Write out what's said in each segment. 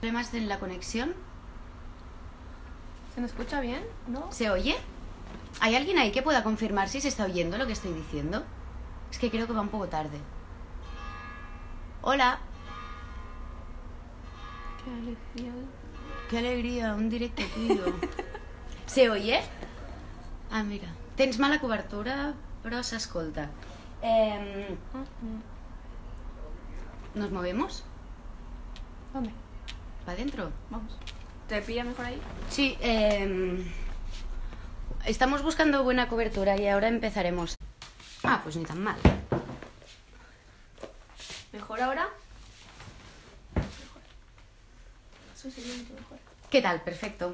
problemas en la conexión. ¿Se me escucha bien? ¿No? ¿Se oye? ¿Hay alguien ahí que pueda confirmar si se está oyendo lo que estoy diciendo? Es que creo que va un poco tarde. Hola. Qué alegría. Qué alegria, un directe tuyo. ¿Se oye? Ah, mira. Tens mala cobertura, però s'escolta. ¿Nos movemos? ¿Dónde? ¿Para adentro? Vamos. ¿Te pilla mejor ahí? Sí, estamos buscando buena cobertura y ahora empezaremos. Ah, pues ni tan mal. ¿Mejor ahora? Mejor. Eso sería mucho mejor. ¿Qué tal? Perfecto.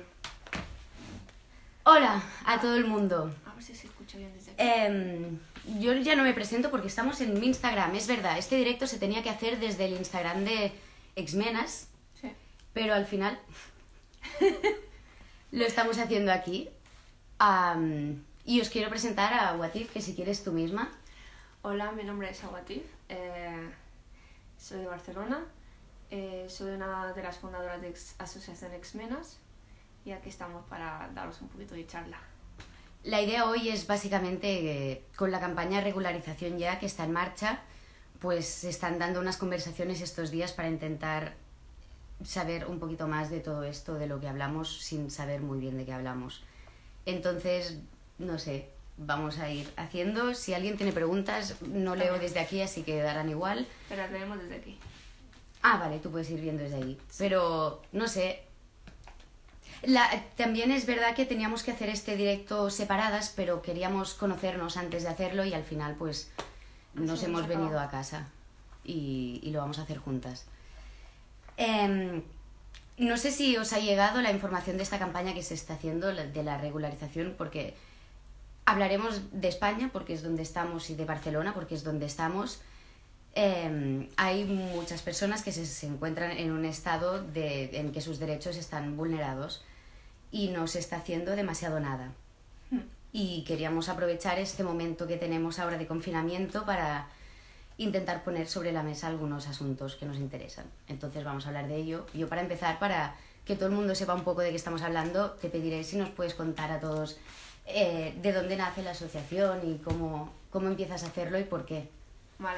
Hola a todo el mundo. A ver si se escucha bien desde aquí. Yo ya no me presento porque estamos en mi Instagram, es verdad. Este directo se tenía que hacer desde el Instagram de Exmenas, Sí. pero al final lo estamos haciendo aquí. Y os quiero presentar a Watif, que si quieres tú misma. Hola, mi nombre es Awatif. Soy de Barcelona. Soy una de las fundadoras de Asociación Exmenas. Y aquí estamos para daros un poquito de charla. La idea hoy es básicamente, con la campaña de regularización ya que está en marcha, pues se están dando unas conversaciones estos días para intentar saber un poquito más de todo esto, de lo que hablamos, sin saber muy bien de qué hablamos. Entonces, no sé, vamos a ir haciendo. Si alguien tiene preguntas, no leo desde aquí, así que darán igual. Pero las leemos desde aquí. Ah, vale, tú puedes ir viendo desde allí. Pero, no sé. También es verdad que teníamos que hacer este directo separadas, pero queríamos conocernos antes de hacerlo y al final pues nos Sí, hemos hemos venido acabado. a casa y lo vamos a hacer juntas. No sé si os ha llegado la información de esta campaña que se está haciendo, de la regularización, porque hablaremos de España, porque es donde estamos, y de Barcelona, porque es donde estamos. Hay muchas personas que se encuentran en un estado en que sus derechos están vulnerados y no se está haciendo demasiado nada. Y queríamos aprovechar este momento que tenemos ahora de confinamiento para intentar poner sobre la mesa algunos asuntos que nos interesan. Entonces vamos a hablar de ello. Yo, para empezar, para que todo el mundo sepa un poco de qué estamos hablando, te pediré si nos puedes contar a todos de dónde nace la asociación y cómo empiezas a hacerlo y por qué. Vale.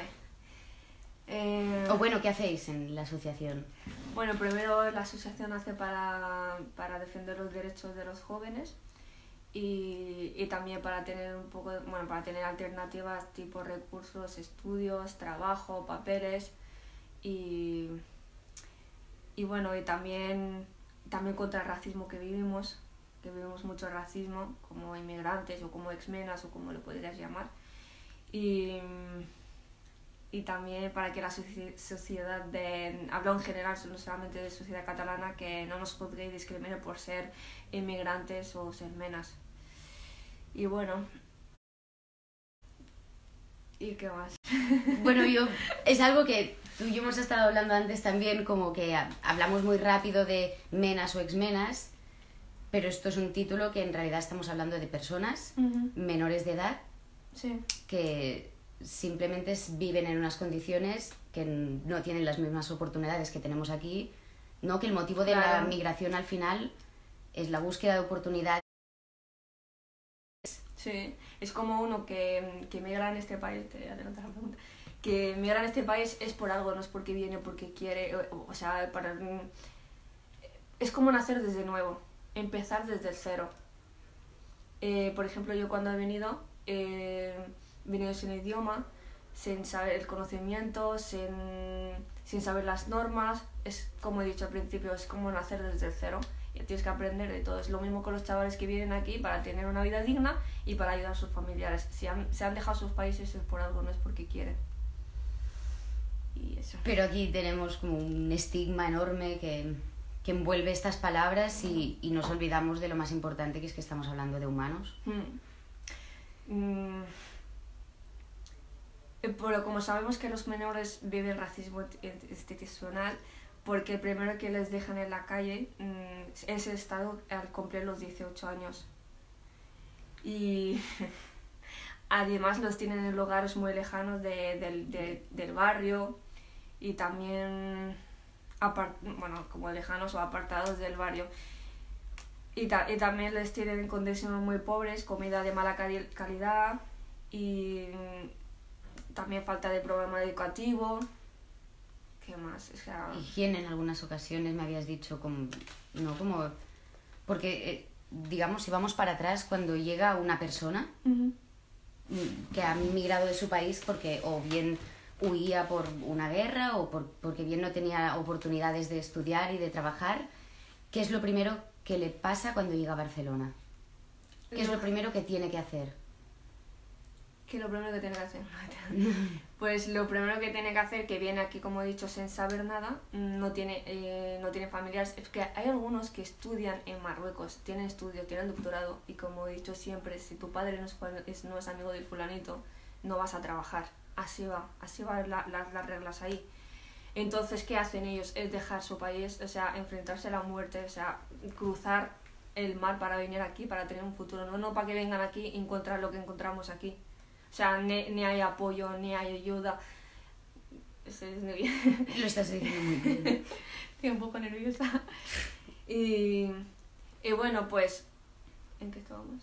O bueno, ¿qué hacéis en la asociación? Bueno, primero la asociación hace para defender los derechos de los jóvenes y también para tener un poco, bueno, para tener alternativas tipo recursos, estudios, trabajo, papeles y bueno, y también contra el racismo que vivimos mucho racismo como inmigrantes o como exmenas o como lo podrías llamar y también para que la sociedad hablo en general, no solamente de sociedad catalana, que no nos juzgue y discrimine por ser inmigrantes o ser menas. Y bueno, ¿y qué más? Bueno, es algo que tú y yo hemos estado hablando antes también, como que hablamos muy rápido de menas o exmenas, pero esto es un título que en realidad estamos hablando de personas menores de edad, Sí. que simplemente viven en unas condiciones que no tienen las mismas oportunidades que tenemos aquí, ¿no? Que el motivo de la migración al final es la búsqueda de oportunidades. Sí, es como uno que migra en este país, te adelantas la pregunta, que migra en este país es por algo, no es porque viene, porque quiere, o sea, es como nacer desde nuevo, empezar desde el cero. Por ejemplo, yo cuando he venido sin idioma, sin saber el conocimiento, sin saber las normas, es como he dicho al principio, es como nacer desde el cero. Y tienes que aprender de todo. Es lo mismo con los chavales que vienen aquí para tener una vida digna y para ayudar a sus familiares. Si se han dejado sus países es por algo, no es porque quieren. Y eso. Pero aquí tenemos como un estigma enorme que envuelve estas palabras y nos olvidamos de lo más importante, que es que estamos hablando de humanos. Pero como sabemos que los menores viven racismo institucional, porque el primero que les dejan en la calle es el Estado al cumplir los 18 años. Y además los tienen en lugares muy lejanos del barrio y también bueno, como lejanos o apartados del barrio. Y también les tienen en condiciones muy pobres, comida de mala calidad y también falta de programa educativo. ¿Qué más? O sea... Higiene en algunas ocasiones me habías dicho, como, no como... Porque, digamos, si vamos para atrás, cuando llega una persona que ha migrado de su país porque o bien huía por una guerra o porque bien no tenía oportunidades de estudiar y de trabajar, ¿qué es lo primero que le pasa cuando llega a Barcelona? ¿Qué es lo primero que tiene que hacer? ¿Qué es lo primero que tiene que hacer? Pues lo primero que tiene que hacer, que viene aquí, como he dicho, sin saber nada, no tiene familiares. Es que hay algunos que estudian en Marruecos, tienen estudios, tienen doctorado, y como he dicho siempre, si tu padre no es amigo del fulanito, no vas a trabajar. Así va las reglas ahí. Entonces, ¿qué hacen ellos? Es dejar su país, o sea, enfrentarse a la muerte, o sea, cruzar el mar para venir aquí, para tener un futuro. No para que vengan aquí y encontrar lo que encontramos aquí. O sea, ni hay apoyo, ni hay ayuda. Lo estás diciendo muy bien. Estoy un poco nerviosa. Y bueno, pues... ¿En qué estábamos?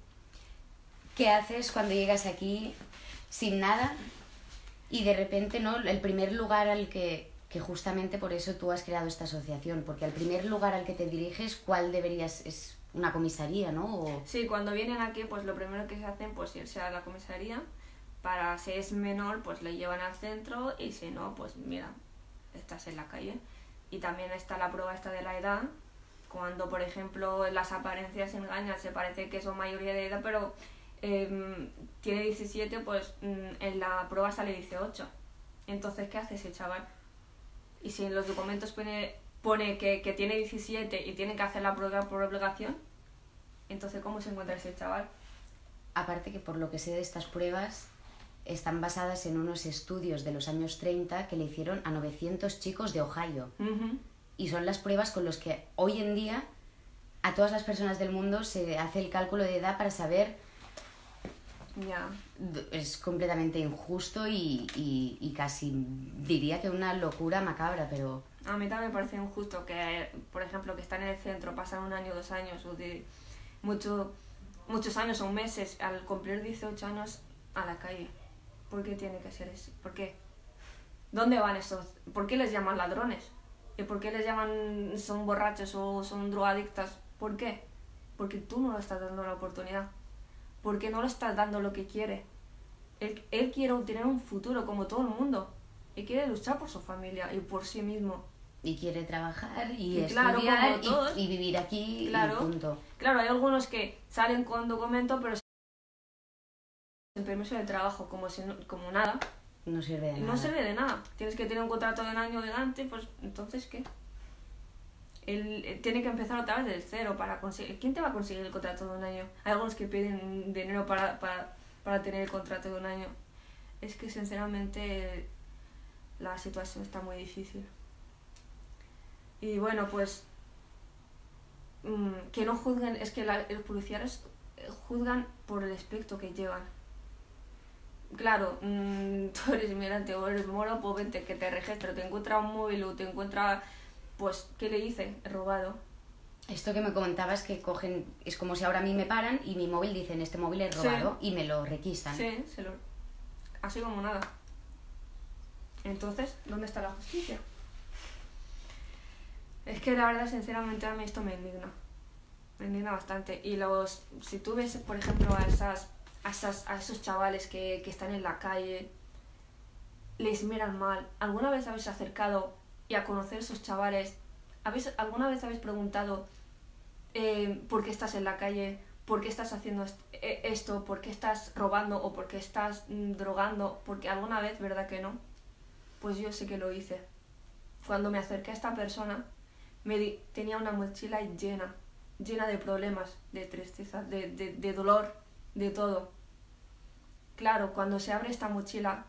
¿Qué haces cuando llegas aquí sin nada y de repente, ¿no? El primer lugar al que justamente por eso tú has creado esta asociación, porque al primer lugar al que te diriges, ¿cuál deberías...? Es una comisaría, ¿no? O... Sí, cuando vienen aquí, pues lo primero que se hacen, pues irse a la comisaría. Para si es menor, pues le llevan al centro, y si no, pues mira, estás en la calle. Y también está la prueba esta de la edad, cuando por ejemplo las apariencias engañan, se parece que son mayoría de edad, pero tiene 17, pues en la prueba sale 18. Entonces, ¿qué hace ese chaval? Y si en los documentos pone que tiene 17 y tiene que hacer la prueba por obligación, entonces ¿cómo se encuentra ese chaval? Aparte que por lo que sé de estas pruebas están basadas en unos estudios de los años 30 que le hicieron a 900 chicos de Ohio. Y son las pruebas con las que hoy en día a todas las personas del mundo se hace el cálculo de edad para saber. Ya. Es completamente injusto y casi diría que una locura macabra, pero... A mí también me parece injusto que, por ejemplo, que están en el centro, pasan 1 año, 2 años, o de muchos años o meses, al cumplir 18 años, a la calle. ¿Por qué tiene que ser eso? ¿Por qué? ¿Dónde van estos? ¿Por qué les llaman ladrones? ¿Y por qué les llaman son borrachos o son drogadictas? ¿Por qué? Porque tú no le estás dando la oportunidad. Porque no le estás dando lo que quiere. Él quiere tener un futuro como todo el mundo. Él quiere luchar por su familia y por sí mismo. Y quiere trabajar y claro, estudiar y vivir aquí, claro, y punto. Claro, hay algunos que salen con documento pero sin permiso de trabajo, como nada. No sirve de nada. No sirve de nada. Tienes que tener un contrato de 1 año delante, pues entonces ¿qué? Él tiene que empezar otra vez desde cero para conseguir... ¿Quién te va a conseguir el contrato de 1 año? Hay algunos que piden dinero para tener el contrato de 1 año. Es que sinceramente la situación está muy difícil. Y bueno, pues que no juzguen, es que los policías juzgan por el aspecto que llevan. Claro, tú eres inmigrante o eres moro, pues vente, que te registre, te encuentra un móvil o te encuentra, pues, ¿qué le hice? Robado. Esto que me comentabas que cogen, es como si ahora a mí me paran y mi móvil dicen este móvil es robado, sí, y me lo requisan. Sí, así como nada. Entonces, ¿dónde está la justicia? Es que la verdad, sinceramente, a mí esto me indigna bastante. Y si tú ves, por ejemplo, a esos chavales que están en la calle, les miran mal. ¿Alguna vez habéis acercado y a conocer a esos chavales? ¿Alguna vez habéis preguntado por qué estás en la calle? ¿Por qué estás haciendo esto? ¿Por qué estás robando o por qué estás drogando? Porque alguna vez, ¿verdad que no? Pues yo sé que lo hice. Cuando me acerqué a esta persona, tenía una mochila llena de problemas, de tristeza, de dolor, de todo. Claro, cuando se abre esta mochila,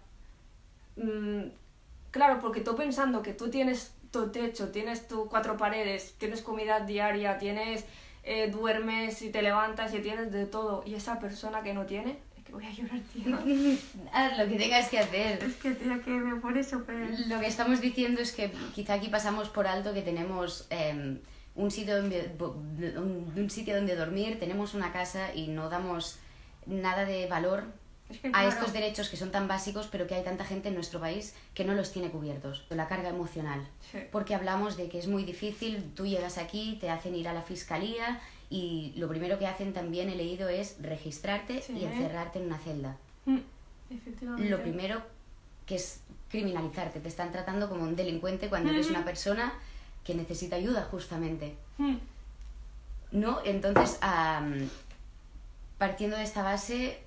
claro, porque tú pensando que tú tienes tu techo, tienes tus 4 paredes, tienes comida diaria, duermes y te levantas y tienes de todo, y esa persona que no tiene, es Que voy a llorar, tía. Haz lo que tengas que hacer. Es que, tía, que me pone súper... Lo que estamos diciendo es que quizá aquí pasamos por alto que tenemos un sitio donde dormir, tenemos una casa y no damos nada de valor Es que, a claro, estos derechos que son tan básicos, pero que hay tanta gente en nuestro país que no los tiene cubiertos. La carga emocional. Sí. Porque hablamos de que es muy difícil, tú llegas aquí, te hacen ir a la fiscalía y lo primero que hacen también, he leído, es registrarte Sí. y encerrarte en una celda. Efectivamente. Lo primero que es criminalizarte, te están tratando como un delincuente cuando eres una persona que necesita ayuda, justamente. ¿No? Entonces, partiendo de esta base,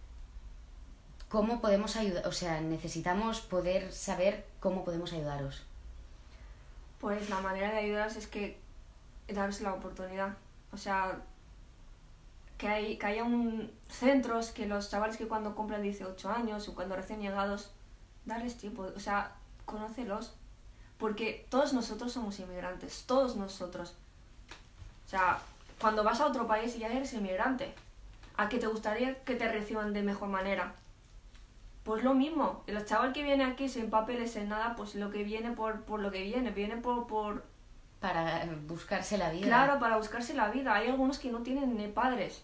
¿cómo podemos ayudar? O sea, necesitamos poder saber cómo podemos ayudaros. Pues la manera de ayudaros es que daros la oportunidad. O sea, que haya centros que los chavales que cuando cumplen 18 años o cuando recién llegados, darles tiempo, o sea, conócelos. Porque todos nosotros somos inmigrantes, todos nosotros. O sea, cuando vas a otro país ya eres inmigrante. ¿A qué te gustaría que te reciban de mejor manera? Pues lo mismo, el chaval que viene aquí sin papeles, sin nada, pues lo que viene por lo que viene por... Para buscarse la vida. Claro, para buscarse la vida. Hay algunos que no tienen ni padres,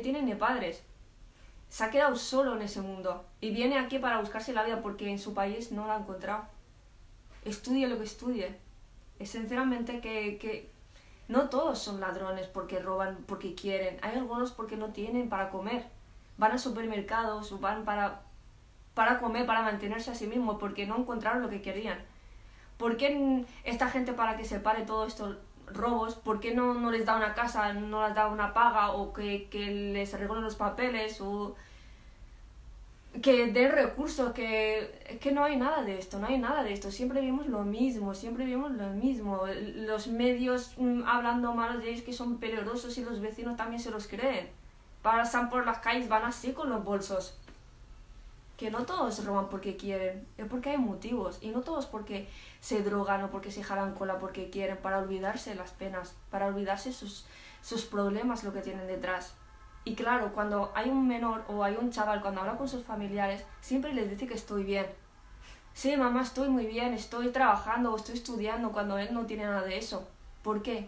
Se ha quedado solo en ese mundo y viene aquí para buscarse la vida porque en su país no la ha encontrado. Estudie lo que estudie. Es sinceramente que no todos son ladrones porque roban, porque quieren. Hay algunos porque no tienen para comer. Van a supermercados o van para comer, para mantenerse a sí mismos porque no encontraron lo que querían. ¿Por qué esta gente, para que se pare todos estos robos, por qué no les da una casa, no les da una paga o que les arreglen los papeles o que den recursos? Es que no hay nada de esto, no hay nada de esto. Siempre vemos lo mismo. Los medios hablando mal de ellos, que son peligrosos, y los vecinos también se los creen. Pasan por las calles, van así con los bolsos. Que no todos roban porque quieren, es porque hay motivos. Y no todos porque se drogan o porque se jalan cola porque quieren, para olvidarse las penas, para olvidarse sus problemas, lo que tienen detrás. Y claro, cuando hay un menor o hay un chaval, cuando habla con sus familiares, siempre les dice que estoy bien. Sí, mamá, estoy muy bien, estoy trabajando o estoy estudiando, cuando él no tiene nada de eso. ¿Por qué?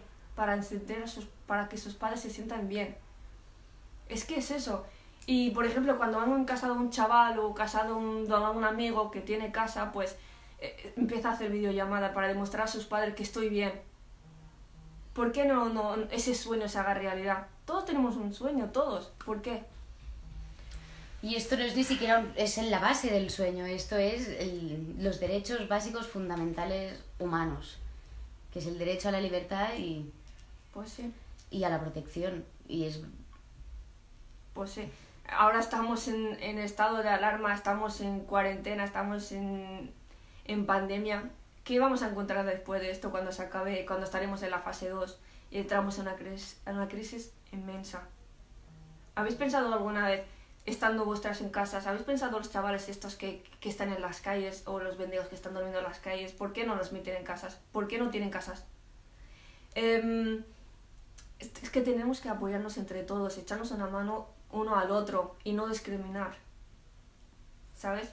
Para que sus padres se sientan bien. Es que es eso. Y, por ejemplo, cuando han casado a un chaval o casado a un amigo que tiene casa, pues empieza a hacer videollamada para demostrar a sus padres que estoy bien. ¿Por qué no ese sueño se haga realidad? Todos tenemos un sueño, todos. ¿Por qué? Y esto no es ni siquiera es en la base del sueño, esto es los derechos básicos fundamentales humanos, que es el derecho a la libertad Pues sí. y a la protección. Pues sí. Ahora estamos en estado de alarma, estamos en cuarentena, estamos en pandemia. ¿Qué vamos a encontrar después de esto cuando se acabe, cuando estaremos en la fase 2 y entramos en una crisis inmensa? ¿Habéis pensado alguna vez, estando vuestras en casas, habéis pensado los chavales estos que están en las calles o los mendigos que están durmiendo en las calles, por qué no los meten en casas? ¿Por qué no tienen casas? Es que tenemos que apoyarnos entre todos, echarnos una mano uno al otro y no discriminar, ¿sabes?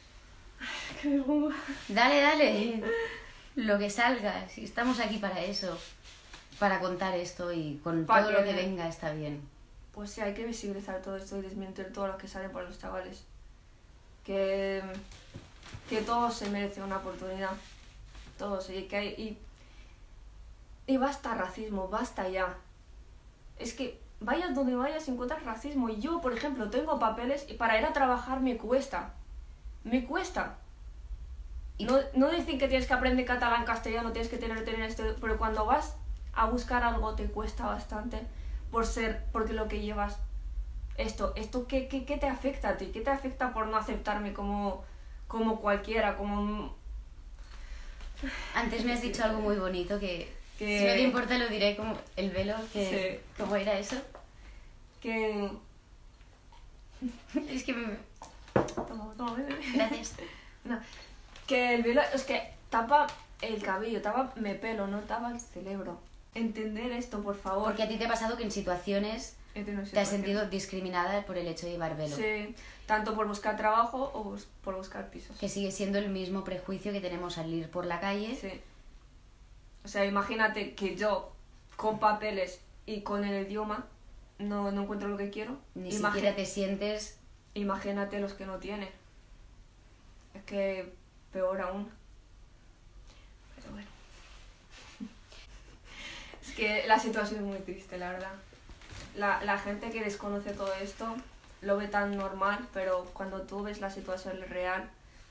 Dale, lo que salga, si estamos aquí para eso, para contar esto, y con todo lo que venga está bien. Pues sí, hay que visibilizar todo esto y desmentir todo lo que sale por los chavales, que todos se merecen una oportunidad, todos, y basta racismo, basta ya. Es que vayas donde vayas encuentras racismo. Y yo, por ejemplo, tengo papeles y para ir a trabajar me cuesta. No dicen que tienes que aprender catalán, castellano, tienes que tener esto, pero cuando vas a buscar algo te cuesta bastante porque lo que llevas. Esto ¿qué te afecta a ti? ¿Qué te afecta por no aceptarme como cualquiera? Antes me has dicho algo muy bonito que si no te importa lo diré, como el velo, Sí. ¿Cómo era eso? Que... Es que Toma, bebé. Gracias. No, que el velo es que tapa el cabello, tapa mi pelo, no tapa el cerebro. Entender esto, por favor. Porque a ti te ha pasado que en situaciones he tenido ¿Te has situaciones. sentido discriminada por el hecho de llevar velo? Sí, tanto por buscar trabajo o por buscar pisos. Que sigue siendo el mismo prejuicio que tenemos al ir por la calle. Sí. O sea, imagínate que yo, con papeles y con el idioma, no encuentro lo que quiero. Ni siquiera te sientes... Imagínate los que no tienen. Es que peor aún. Pero bueno. Es que la situación es muy triste, la verdad. La gente que desconoce todo esto lo ve tan normal, pero cuando tú ves la situación real,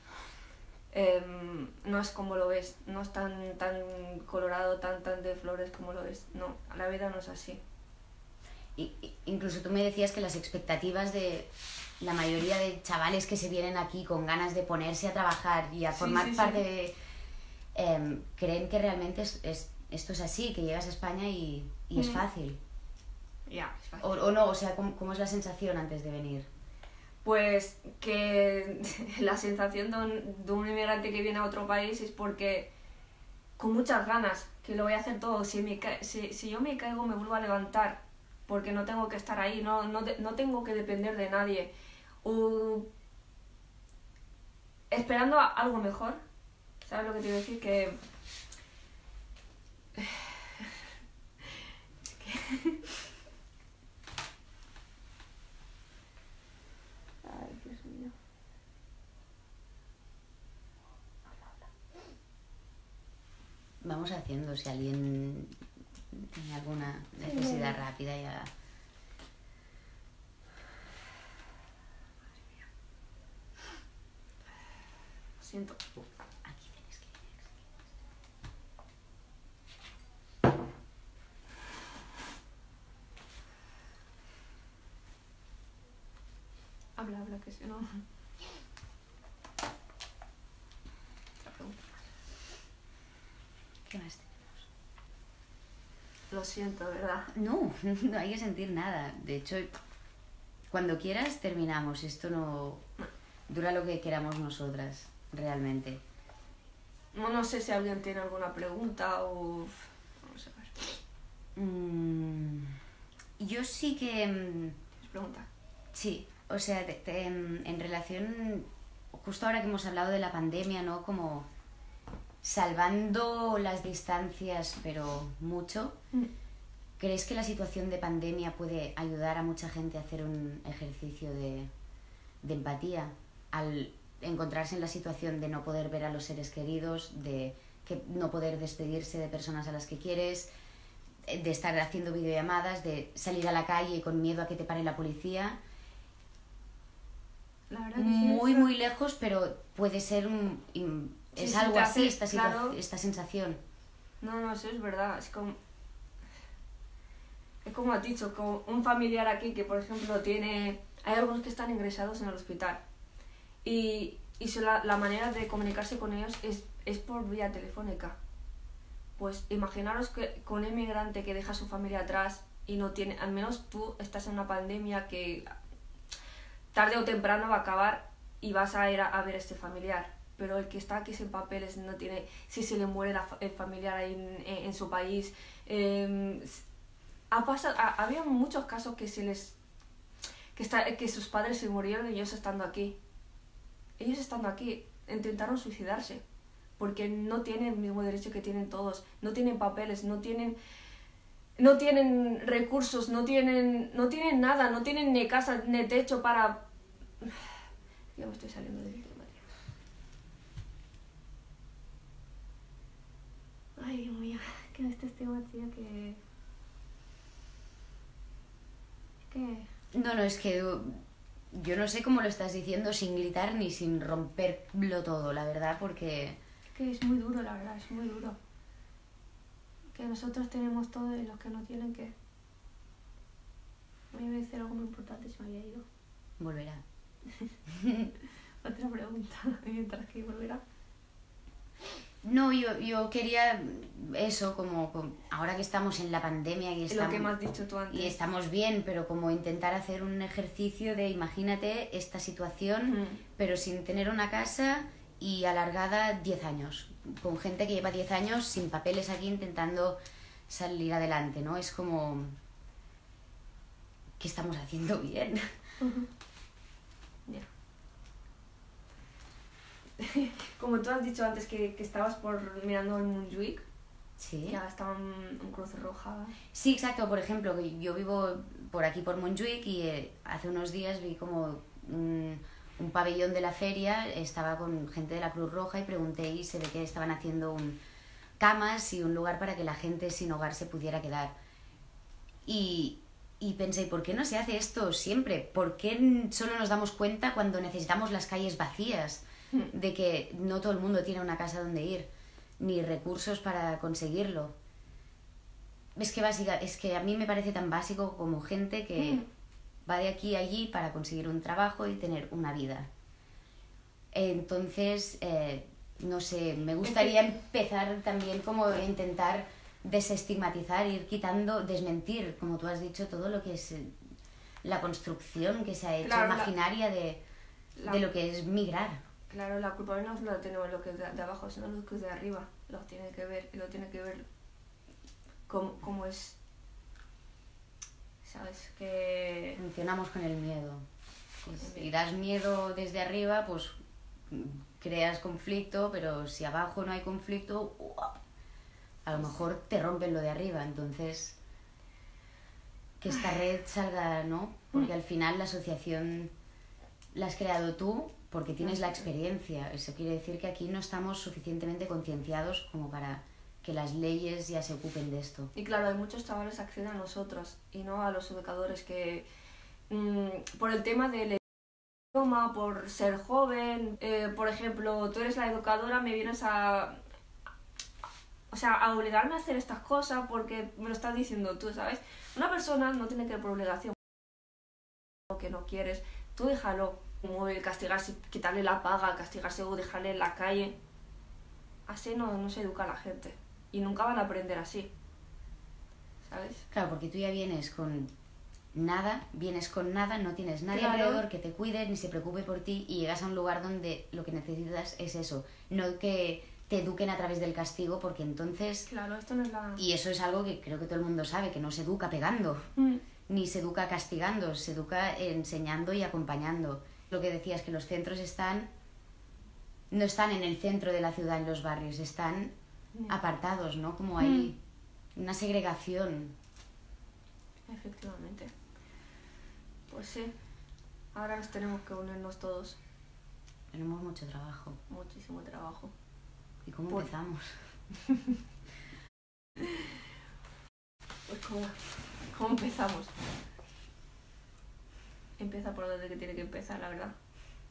no es como lo ves. No es tan colorado, tan de flores como lo ves. No, la vida no es así. Incluso tú me decías que las expectativas de la mayoría de chavales que se vienen aquí con ganas de ponerse a trabajar y a formar parte de... creen que realmente esto es así, que llegas a España y es fácil. Ya, es fácil. O no, o sea, ¿cómo es la sensación antes de venir? Pues que la sensación de un inmigrante que viene a otro país es porque con muchas ganas, que lo voy a hacer todo. Si yo me caigo me vuelvo a levantar, porque no tengo que estar ahí, no tengo que depender de nadie. Esperando algo mejor, ¿sabes lo que te quiero decir? Que... Ay, Dios mío. Vamos haciendo, si alguien tiene alguna necesidad rápida ya... Lo siento. Aquí tienes que ir. Habla, que si no... Otra pregunta. ¿Qué más tenemos? Lo siento, ¿verdad? No, no hay que sentir nada. De hecho, cuando quieras terminamos. Esto no dura lo que queramos nosotras, realmente. No sé si alguien tiene alguna pregunta o... Vamos a ver. Yo sí que... ¿Tienes pregunta? Sí, o sea, en relación... Justo ahora que hemos hablado de la pandemia, ¿no? Como salvando las distancias, pero mucho... ¿Crees que la situación de pandemia puede ayudar a mucha gente a hacer un ejercicio de empatía al encontrarse en la situación de no poder ver a los seres queridos, de no poder despedirse de personas a las que quieres, de estar haciendo videollamadas, de salir a la calle con miedo a que te pare la policía? La verdad que Muy lejos, pero puede ser es algo así, claro. esta sensación. No, eso es verdad. Es como has dicho, como un familiar aquí que, por ejemplo, tiene... Hay algunos que están ingresados en el hospital y la manera de comunicarse con ellos es por vía telefónica. Pues imaginaros que con un inmigrante que deja a su familia atrás y no tiene... Al menos tú estás en una pandemia que tarde o temprano va a acabar y vas a ir a ver a este familiar. Pero el que está aquí sin papeles no tiene... Si se le muere el familiar ahí en su país... había muchos casos que que sus padres se murieron y ellos estando aquí. Ellos estando aquí intentaron suicidarse porque no tienen el mismo derecho que tienen todos. No tienen papeles, no tienen recursos, no tienen nada, no tienen ni casa ni techo para... Ya me estoy saliendo del tema, tío. Ay, Dios mío, que este tema, tío, que... No, es que yo no sé cómo lo estás diciendo sin gritar ni sin romperlo todo, la verdad, porque... Es que es muy duro, la verdad, es muy duro. Que nosotros tenemos todo y los que no tienen, que... Voy a decir algo muy importante, se me había ido. Volverá. Otra pregunta, mientras que volverá. No, yo quería eso, como ahora que estamos en la pandemia y Lo que me has dicho tú antes. Y estamos bien, pero como intentar hacer un ejercicio de, imagínate esta situación, pero sin tener una casa y alargada 10 años, con gente que lleva 10 años sin papeles aquí intentando salir adelante, ¿no? Es como... que estamos haciendo bien. Ya. Como tú has dicho antes que estabas mirando en Montjuic, Sí. ya estaba en Cruz Roja. Sí, exacto. Por ejemplo, que yo vivo por aquí, por Montjuic, y hace unos días vi como un pabellón de la feria, estaba con gente de la Cruz Roja y pregunté y se ve que estaban haciendo camas y un lugar para que la gente sin hogar se pudiera quedar. Y pensé, ¿por qué no se hace esto siempre? ¿Por qué solo nos damos cuenta cuando necesitamos las calles vacías? De que no todo el mundo tiene una casa donde ir, ni recursos para conseguirlo. Es que a mí me parece tan básico como gente que va de aquí a allí para conseguir un trabajo y tener una vida. Entonces, no sé, me gustaría empezar también como a intentar desestigmatizar, ir quitando, desmentir, como tú has dicho, todo lo que es la construcción que se ha hecho, Claro, imaginaria de lo que es migrar. Claro, la culpa no la tenemos lo que es de abajo, sino lo que es de arriba. Lo tiene que ver, y lo tiene que ver cómo es. ¿Sabes? Que... Funcionamos con el miedo. Si das miedo desde arriba, pues creas conflicto, pero si abajo no hay conflicto, a lo mejor te rompen lo de arriba. Entonces, que esta red salga, ¿no? Porque al final la asociación la has creado tú porque tienes la experiencia. Eso quiere decir que aquí no estamos suficientemente concienciados como para que las leyes ya se ocupen de esto. Y claro, hay muchos chavales que acceden a nosotros y no a los educadores que por el tema del idioma, por ser joven, por ejemplo, tú eres la educadora, me vienes a obligarme a hacer estas cosas porque me lo estás diciendo tú, ¿sabes? Una persona no tiene que ir por obligación o que no quieres, tú déjalo, como el castigarse, quitarle la paga, castigarse o dejarle en la calle. Así no se educa a la gente y nunca van a aprender así, ¿sabes? Claro, porque tú ya vienes con nada, no tienes nadie Claro. alrededor que te cuide ni se preocupe por ti y llegas a un lugar donde lo que necesitas es eso, no que te eduquen a través del castigo, porque entonces... Claro, esto no es la... Y eso es algo que creo que todo el mundo sabe, que no se educa pegando, ni se educa castigando, se educa enseñando y acompañando. Lo que decías, que los centros no están en el centro de la ciudad, en los barrios, están apartados, ¿no? Como hay una segregación. Efectivamente. Pues sí, ahora nos tenemos que unirnos todos. Tenemos mucho trabajo. Muchísimo trabajo. ¿Y cómo empezamos? Pues ¿cómo empezamos? Empieza por donde tiene que empezar, la verdad.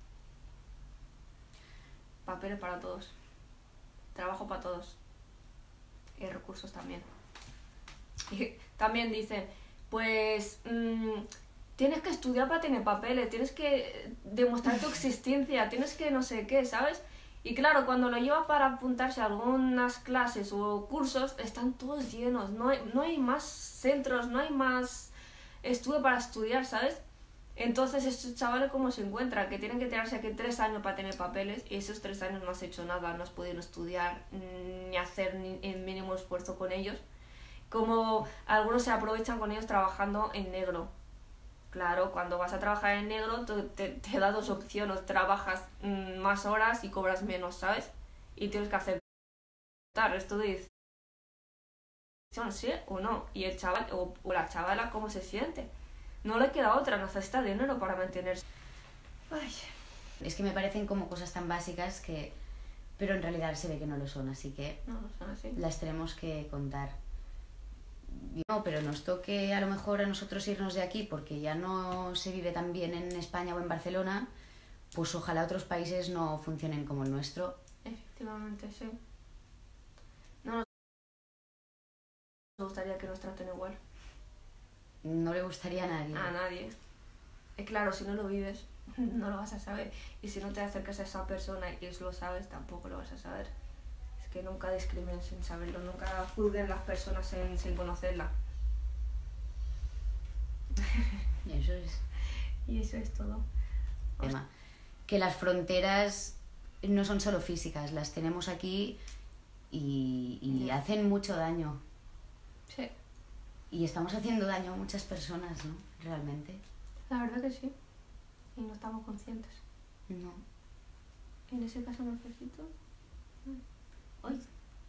Papeles para todos. Trabajo para todos. Y recursos también. Y también dicen, pues tienes que estudiar para tener papeles, tienes que demostrar tu existencia, tienes que no sé qué, ¿sabes? Y claro, cuando lo llevas para apuntarse a algunas clases o cursos, están todos llenos, no hay más centros, no hay más estudio para estudiar, ¿sabes? Entonces estos chavales, ¿cómo se encuentran? Que tienen que tirarse aquí 3 años para tener papeles y esos 3 años no has hecho nada, no has podido estudiar ni hacer ni el mínimo esfuerzo con ellos. Como algunos se aprovechan con ellos trabajando en negro. Claro, cuando vas a trabajar en negro te da 2 opciones, trabajas más horas y cobras menos, ¿sabes? Y tienes que aceptar esto de decisión, sí o no. Y el chaval o la chavala, ¿cómo se siente? No le queda otra, necesita dinero para mantenerse. Ay. Es que me parecen como cosas tan básicas que... Pero en realidad se ve que no lo son, así que No son así. Las tenemos que contar. No, pero nos toque a lo mejor a nosotros irnos de aquí porque ya no se vive tan bien en España o en Barcelona, pues ojalá otros países no funcionen como el nuestro. Efectivamente, sí. No nos gustaría que nos traten igual. No le gustaría a nadie. A nadie. Claro, si no lo vives, no lo vas a saber. Y si no te acercas a esa persona y lo sabes, tampoco lo vas a saber. Es que nunca discriminen sin saberlo, nunca juzguen las personas sin conocerla. Y eso es todo. Que las fronteras no son solo físicas, las tenemos aquí y hacen mucho daño. Sí. Y estamos haciendo daño a muchas personas, ¿no? realmente. La verdad que sí. Y no estamos conscientes. No. En ese caso necesito... Hoy.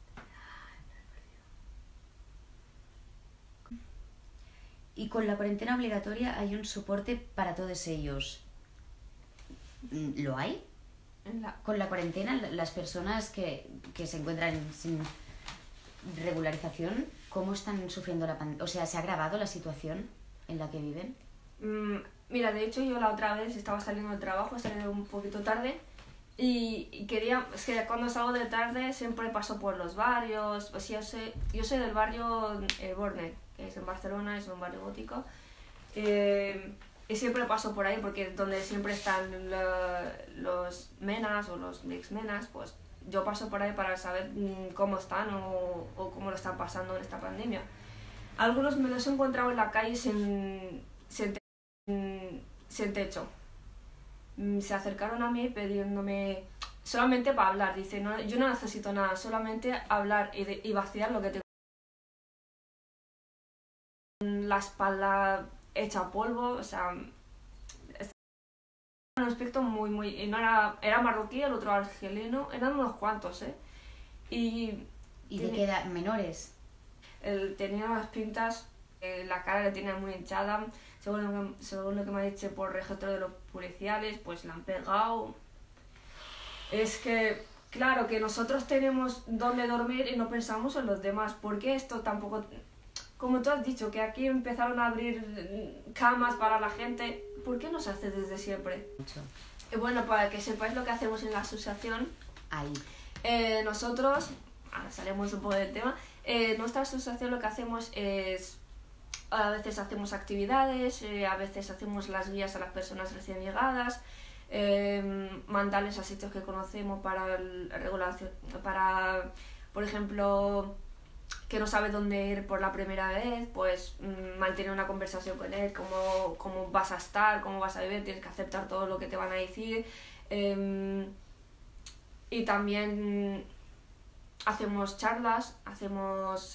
Y con la cuarentena obligatoria hay un soporte para todos ellos. ¿Lo hay? Con la cuarentena, las personas que se encuentran sin regularización, ¿cómo están sufriendo la pandemia? O sea, ¿se ha agravado la situación en la que viven? Mira, de hecho yo la otra vez estaba saliendo del trabajo, salí un poquito tarde y quería, es que cuando salgo de tarde siempre paso por los barrios, pues yo soy del barrio Borne, que es en Barcelona, es un barrio gótico, y siempre paso por ahí porque es donde siempre están los menas o los ex-menas, pues yo paso por ahí para saber cómo están o cómo lo están pasando en esta pandemia. Algunos me los he encontrado en la calle sin techo. Se acercaron a mí pidiéndome solamente para hablar. Dice, no, yo no necesito nada, solamente hablar y vaciar lo que tengo. La espalda hecha polvo, o sea, un aspecto muy... No era marroquí, el otro argelino, eran unos cuantos, ¿eh? ¿Y de qué edad? ¿Menores? Tenía unas pintas, la cara le tenía muy hinchada, según lo que me ha dicho por registro de los policiales, pues la han pegado. Es que, claro, que nosotros tenemos donde dormir y no pensamos en los demás, porque esto tampoco... Como tú has dicho, que aquí empezaron a abrir camas para la gente, ¿por qué no se hace desde siempre? Mucho. Bueno, para que sepáis lo que hacemos en la asociación, Ahí. Nosotros, salimos un poco del tema, nuestra asociación lo que hacemos es, a veces hacemos actividades, a veces hacemos las guías a las personas recién llegadas, mandarles a sitios que conocemos para regulación, para, por ejemplo, que no sabe dónde ir por la primera vez, pues mantener una conversación con él, cómo vas a estar, cómo vas a vivir, tienes que aceptar todo lo que te van a decir. Y también hacemos charlas, hacemos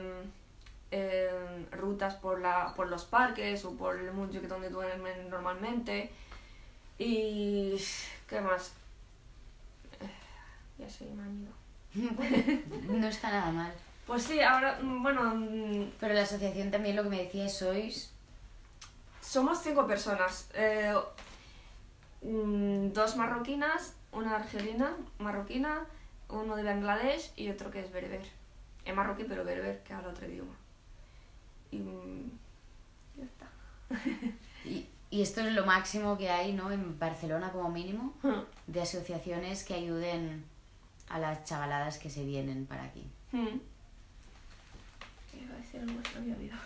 rutas por los parques o por el mundo donde duermen normalmente. Y... ¿qué más? Ya sé, me han ido. No está nada mal. Pues sí, ahora, bueno... Pero la asociación también, lo que me decías, sois... Somos 5 personas. 2 marroquinas, una argelina, marroquina, uno de Bangladesh y otro que es berber. Es marroquí pero berber, que habla otro idioma. Y ya está. Y esto es lo máximo que hay, ¿no? En Barcelona como mínimo, de asociaciones que ayuden a las chavaladas que se vienen para aquí. ¿Qué iba a decir? No me había olvidado.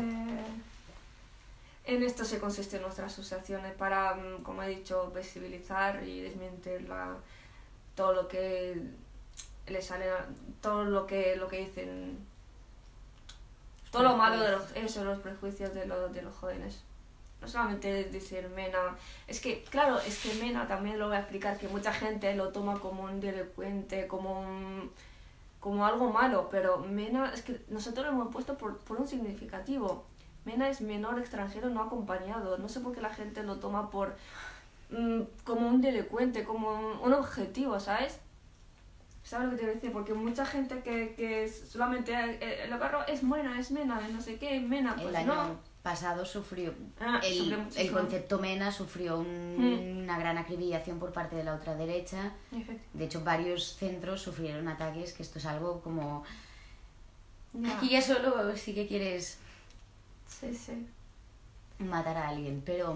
En esto se consiste nuestras asociaciones para, como he dicho, visibilizar y desmentir todo lo que le sale, todo lo que dicen, todo lo malo de los prejuicios de los jóvenes. No solamente decir mena, es que, claro, es que mena también lo voy a explicar, que mucha gente lo toma como un delincuente, como algo malo, pero mena, es que nosotros lo hemos puesto por un significativo. Mena es menor extranjero no acompañado. No sé por qué la gente lo toma como un delincuente, como un objetivo, ¿sabes? ¿Sabes lo que te voy a decir? Porque mucha gente que solamente el barro es mena, no sé qué, mena, pues el año pasado sufrió, el concepto mena sufrió una gran acribillación por parte de la ultraderecha. De hecho, varios centros sufrieron ataques, que esto es algo como... Aquí ya solo sí que quieres... Sí. matar a alguien, pero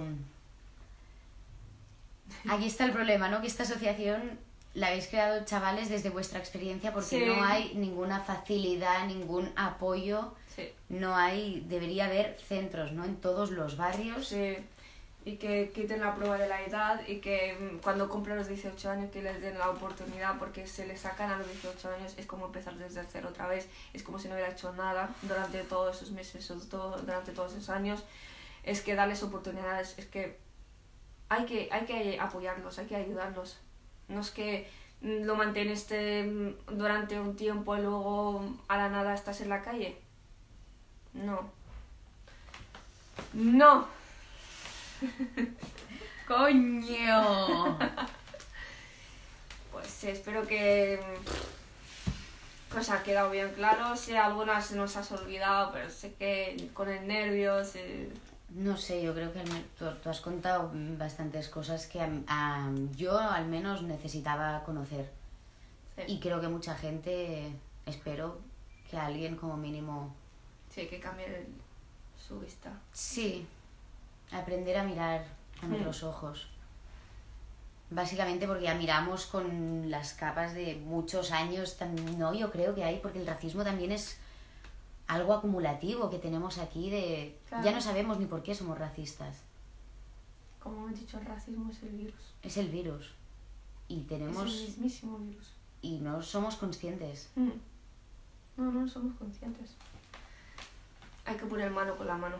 aquí está el problema, ¿no? Que esta asociación la habéis creado, chavales, desde vuestra experiencia, porque no hay ninguna facilidad, ningún apoyo, no hay, debería haber centros, ¿no? En todos los barrios. Sí, y que quiten la prueba de la edad y que cuando cumplan los 18 años que les den la oportunidad, porque se les sacan a los 18 años, es como empezar desde cero otra vez, es como si no hubiera hecho nada durante todos esos meses o durante todos esos años. Es que darles oportunidades, es que hay que apoyarlos, hay que ayudarlos. No es que lo mantienes durante un tiempo y luego a la nada estás en la calle. No. No. ¡Coño! Pues espero que os ha quedado bien claro. Si algunas se nos has olvidado, pero sé que con el nervios... No sé, yo creo que tú has contado bastantes cosas que yo al menos necesitaba conocer. Sí. Y creo que mucha gente, espero que alguien como mínimo... Sí, que cambie su vista. Sí, aprender a mirar con otros ojos. Básicamente porque ya miramos con las capas de muchos años. No, yo creo que hay, porque el racismo también es algo acumulativo que tenemos aquí de... Claro. Ya no sabemos ni por qué somos racistas. Como hemos dicho, el racismo es el virus. Es el virus. Y tenemos... Es el mismísimo virus. Y no somos conscientes. No somos conscientes. Hay que poner mano con la mano.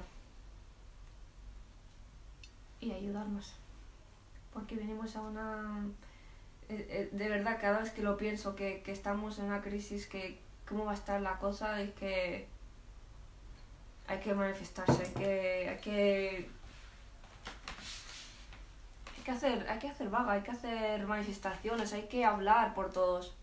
Y ayudarnos. Porque venimos a una... de verdad, cada vez que lo pienso, que estamos en una crisis, que cómo va a estar la cosa, es que hay que manifestarse, hay que hacer vaga, hay que hacer manifestaciones, hay que hablar por todos.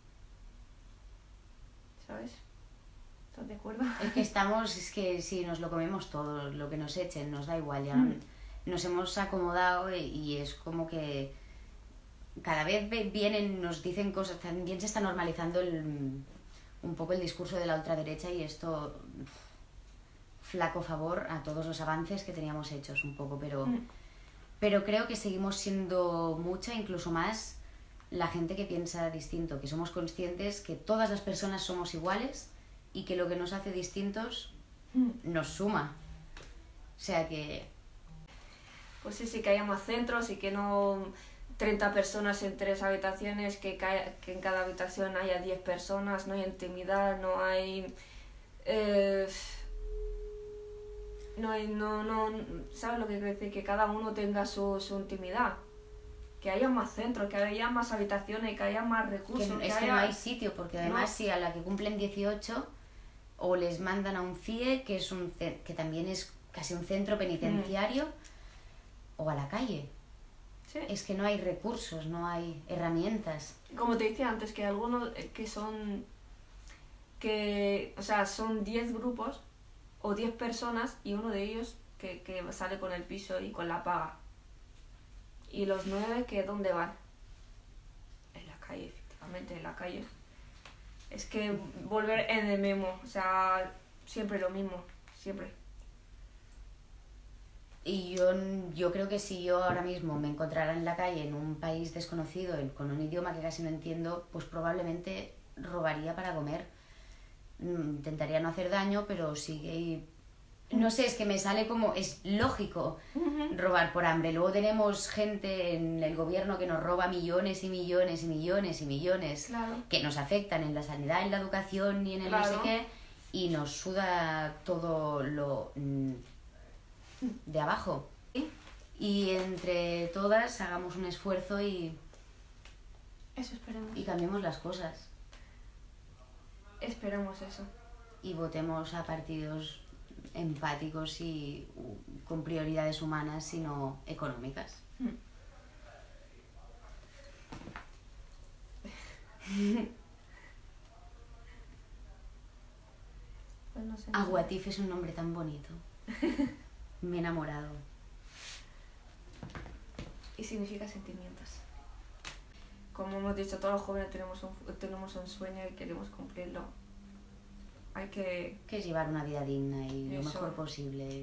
¿Sabes? ¿Estás de acuerdo? Es que si nos lo comemos todo, lo que nos echen, nos da igual, ya nos hemos acomodado y es como que cada vez vienen, nos dicen cosas, también se está normalizando un poco el discurso de la ultraderecha y esto, flaco favor a todos los avances que teníamos hechos un poco, pero creo que seguimos siendo mucha, incluso más, la gente que piensa distinto, que somos conscientes que todas las personas somos iguales y que lo que nos hace distintos nos suma. O sea que... Pues sí, que haya más centros y que no 30 personas en 3 habitaciones, que en cada habitación haya 10 personas, no hay intimidad, no hay... ¿sabes lo que quiero decir? Que cada uno tenga su intimidad. Que haya más centros, que haya más habitaciones, que haya más recursos. Que no hay sitio, porque además si a la que cumplen 18 o les mandan a un CIE, que también es casi un centro penitenciario, o a la calle. Sí. Es que no hay recursos, no hay herramientas. Como te decía antes, que algunos son 10 grupos o 10 personas y uno de ellos que sale con el piso y con la paga. Y los 9, que ¿dónde van? En la calle, efectivamente, en la calle. Es que volver en el mismo, o sea, siempre lo mismo, siempre. Y yo creo que si yo ahora mismo me encontrara en la calle en un país desconocido, con un idioma que casi no entiendo, pues probablemente robaría para comer. Intentaría no hacer daño, pero sí. No sé, es que me sale como... Es lógico robar por hambre. Luego tenemos gente en el gobierno que nos roba millones y millones y millones y millones, claro, que nos afectan en la sanidad, en la educación y en el no sé qué, y nos suda todo lo de abajo. Y entre todas hagamos un esfuerzo y... Eso esperemos. Y cambiemos las cosas. Esperemos eso. Y votemos a partidos empáticos y con prioridades humanas y no económicas. Pues no sé. Aguatif es un nombre tan bonito. Me he enamorado. Y significa sentimientos. Como hemos dicho, todos los jóvenes tenemos un sueño y queremos cumplirlo. Hay que es llevar una vida digna y eso, lo mejor posible.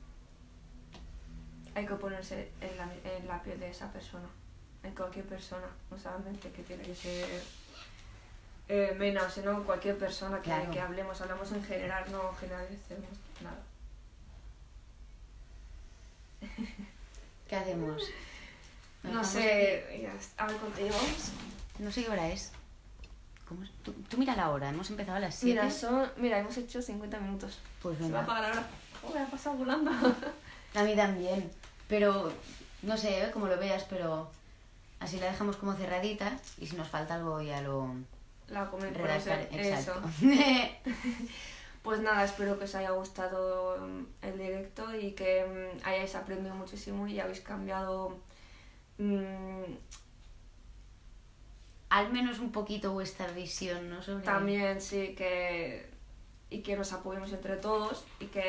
Hay que ponerse en la piel de esa persona, en cualquier persona, no solamente que tiene que ser Mena, sino cualquier persona que, claro, que hablamos en general, no generalicemos nada. ¿Qué hacemos? No sé, a ver cuánto llevamos. No sé qué hora es. ¿Cómo es? Tú mira la hora, hemos empezado a las 7. Mira, hemos hecho 50 minutos. Pues Se venga. va a apagar ahora. Me ha pasado volando. A mí también, pero no sé cómo lo veas, pero así la dejamos como cerradita y si nos falta algo ya lo La comentamos. redactaré. Exacto. Pues nada, espero que os haya gustado el directo y que hayáis aprendido muchísimo y habéis cambiado Al menos un poquito vuestra visión, ¿no? Sobre... también, sí, y que nos apoyemos entre todos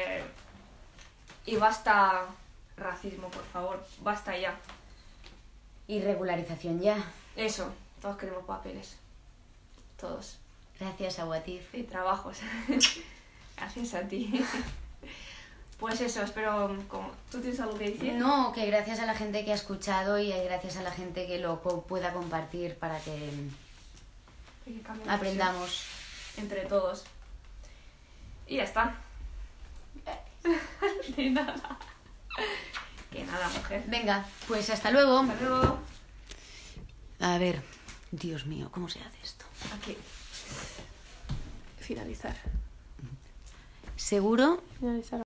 y basta racismo, por favor, basta ya. Y regularización ya. Eso, todos queremos papeles, todos. Gracias a Watif. Y trabajos. Gracias a ti. Pues eso, espero... ¿Tú tienes algo que decir? No, que gracias a la gente que ha escuchado y gracias a la gente que lo pueda compartir para que aprendamos. Entre todos. Y ya está. De nada. Que nada, mujer. Venga, pues hasta luego. Hasta luego. A ver, Dios mío, ¿cómo se hace esto? Aquí. Finalizar. ¿Seguro? Finalizar.